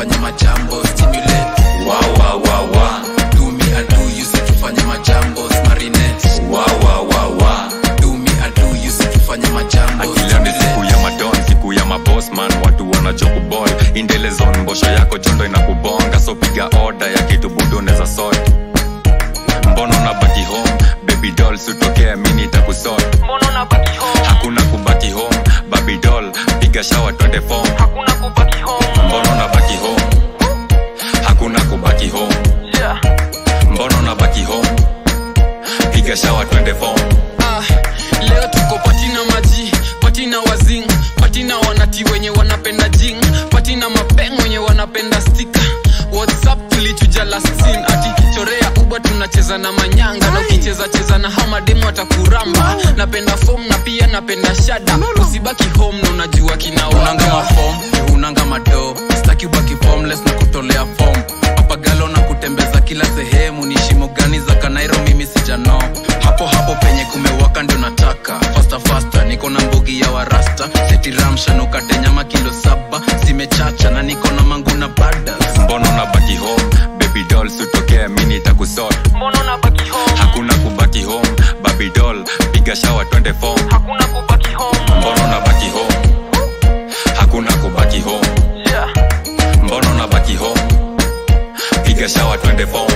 tufanye majambo stimulate. Wow wow wow wow. Do me and do you tufanye majambo marinette. Wow wow wow wow. Do me and do you tufanye majambo. Akila ni siku ya madon, siku ya maboss man, watu wanajoku boy. Indele zone mbosho yako chondo inakubonga, so piga order ya kitu budo neza sort. Mbono na baki home, baby doll sutokea mini takusort. Mbono na baki home, hakuna kubaki home, baby doll piga shower twende form. Hakuna kubaki home, mbono na baki home, hakuna kubaki home. Yeah. Mbono na baki home, piga shower twende form. Leo tuko patina maji, patina wazing, patina wanati wenye wanapenda jing, patina mapeng wenye wanapenda sticker. WhatsApp tulichuja last scene, ati chorea uba tunacheza na manyanga. Na ukicheza cheza na hama demo atakuramba. Napenda form na pia napenda shada. Usibaki home na unajua kinaoga. Unanga maform, unanga mado. Staki ubaki formless na kutolea form. Papagalo na kutembeza kila sehemu. Ni shimo gani za Kanairo mimi sijano. Hapo hapo penye kumewaka ndio nataka. Faster faster, niko na mbogi ya warasta. Seti ramsha nukate nyama kilo 7. Zimechacha na niko na mangu na bada. Mbono na baki home, baby doll sutokea mini takusort. Mbono na baki home, hakuna kubaki home, baby doll piga shower twende form. Hakuna kubaki home, mbono na baki home, hakuna kubaki home. Yeah. Mbono na baki home, piga shower twende form.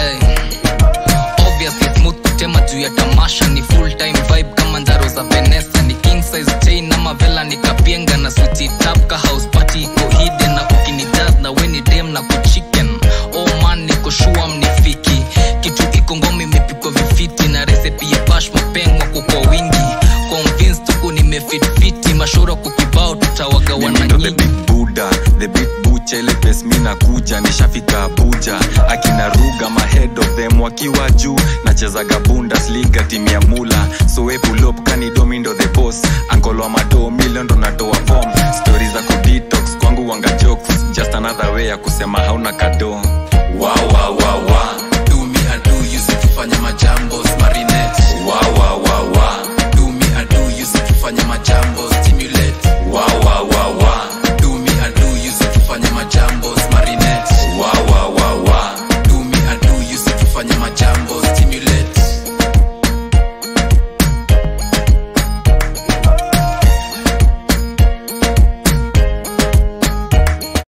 Obviously smooth kutema juu ya tamasha. Ni full time vibe kama Ndaro za Vanessa. Ni king size chain na mavela nikapienga. Na switch it up ka house party iko hidden. Na kukini jazz na weni dem na kuchicken. Oh man niko shua mnifiki. Kitu iko ngome imepikwa vifiti. Na recipe ya bash mapengwa kwa wingi. Convinced tuko nimefit fiti. Mashoro kukibao tutawaga wana nyingi. The big Buddha, the big Bucha. Ile pes mina kuja, nishafika Abuja. Akina Ruga, my head of them wakiwa juu. Nachezaga Bundesliga team ya Mula. So we pull up kanidomi ndo the boss. Ankolo wa mado million ndo natoa form. Stories za kudetox kwangu wanga jokes. Just another way ya kusema hauna kado.